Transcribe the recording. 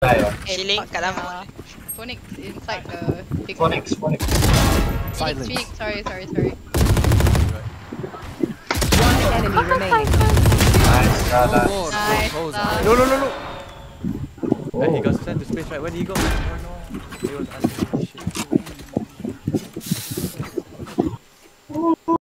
Ceiling kat dalam. Phoenix inside the big Phoenix. Silence. Phoenix, sorry. One enemy remaining. Nice. More. Nice. No. Hey, he got sent to space, right? Where did he go? Oh no. He was asking shit.